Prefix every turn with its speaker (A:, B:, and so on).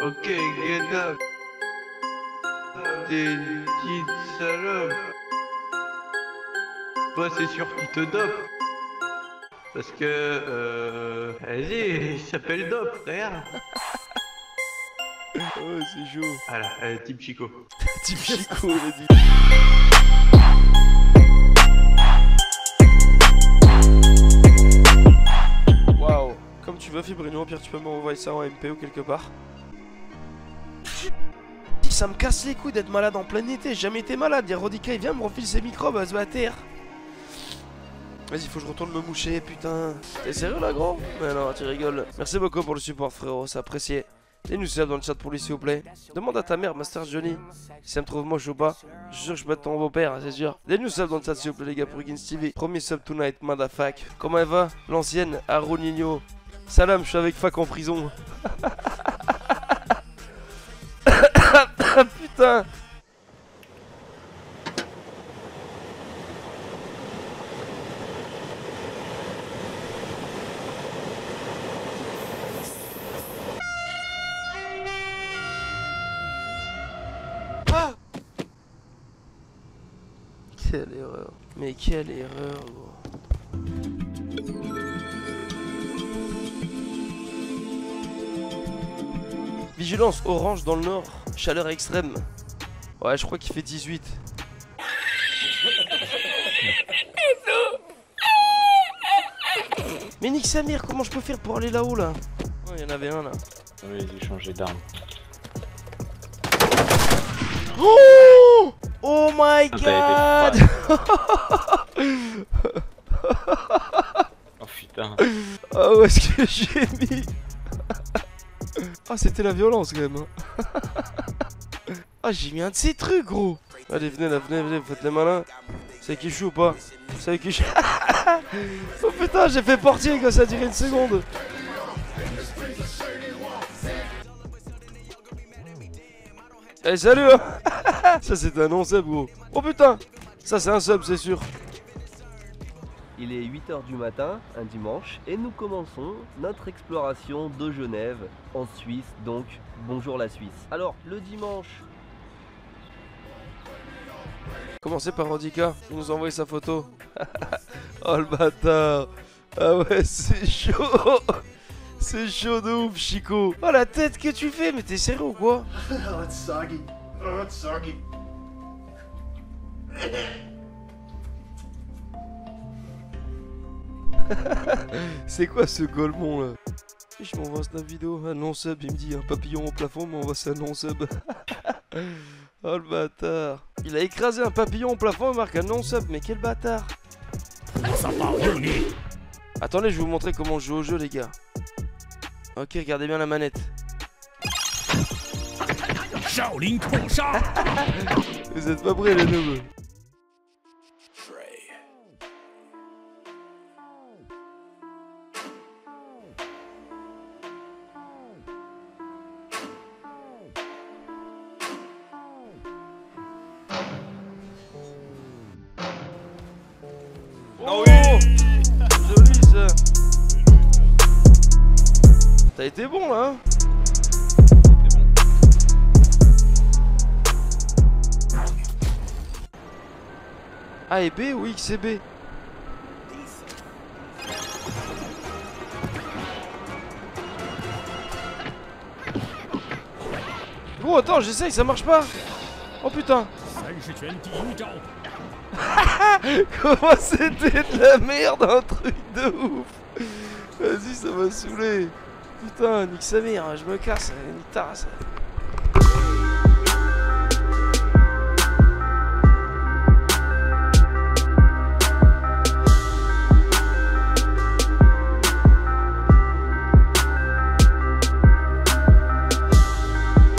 A: Ok, get up. T'es une petite salope. Toi, c'est sûr qu'il te dope. Parce que, vas-y, il s'appelle Dope, regarde.
B: Oh, c'est chaud.
A: Voilà, Team Chico.
B: Team Chico, il a dit. Waouh. Comme tu veux, Fibrino, au pire, tu peux m'envoyer ça en MP ou quelque part. Ça me casse les couilles d'être malade en plein été. J'ai jamais été malade. Y'a Rodica, il vient me refiler ses microbes à se battre. Vas-y, faut que je retourne me moucher, putain. T'es sérieux là, gros? Mais non, tu rigoles. Merci beaucoup pour le support, frérot, c'est apprécié. Et nous sub dans le chat pour lui, s'il vous plaît. Demande à ta mère, Master Johnny, si elle me trouve moche ou pas. Je suis sûr que je peux être ton beau-père, c'est sûr. Et nous sub dans le chat, s'il vous plaît, les gars, pour Higgins TV. Premier sub tonight, motherfuck. Comment elle va? L'ancienne, Aronino. Salam, je suis avec Fac en prison. Putain. Quelle erreur. Mais quelle erreur, gros. Vigilance orange dans le nord. Chaleur extrême. Ouais, je crois qu'il fait 18. Mais nique sa mère, comment je peux faire pour aller là-haut, là? Oh, il y en avait un, là.
C: Oui, j'ai changé d'arme.
B: Oh! Oh my god!
C: Oh putain.
B: Oh, où est-ce que j'ai mis? Ah, c'était la violence quand même. Ah, j'ai mis un de ces trucs, gros. Allez, venez là, venez, vous faites les malins. C'est qui joue ou pas? C'est qui joue? Oh putain, j'ai fait portier quand ça a duré une seconde. Eh, salut hein. Ça c'est un non-sub, gros. Oh putain. Ça c'est un sub, c'est sûr.
D: Il est 8 h du matin, un dimanche, et nous commençons notre exploration de Genève, en Suisse, donc bonjour la Suisse. Alors, le dimanche...
B: Commencez par Rodica, il nous a envoyé sa photo. Oh le bâtard. Ah ouais, c'est chaud. C'est chaud de ouf, Chico. Oh la tête que tu fais, mais t'es sérieux ou quoi?
E: Oh, it's soggy. Oh, it's soggy.
B: C'est quoi ce golemon là? Je m'envoie un snap vidéo, un non-sub, il me dit un papillon au plafond, mais on va un non-sub. Oh le bâtard. Il a écrasé un papillon au plafond et marque un non-sub, mais quel bâtard. Attendez, je vais vous montrer comment je joue au jeu, les gars. Ok, regardez bien la manette. Vous êtes pas prêts les noobs? Oh oui. Joli ça. T'as été bon là hein? A et B ou X et B? Oh attends, j'essaye, ça marche pas. Oh putain. Comment c'était de la merde, un truc de ouf. Vas-y, ça m'a saoulé. Putain, nique sa mère, je me casse, une tasse.